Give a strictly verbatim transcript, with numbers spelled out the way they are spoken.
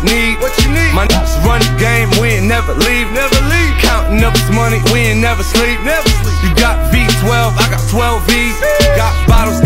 need? What you need? My niggas run the game, we ain't never leave. Never leave. Counting up this money, we ain't never sleep. Never sleep. You got V twelve, I got twelve V's. Got bottles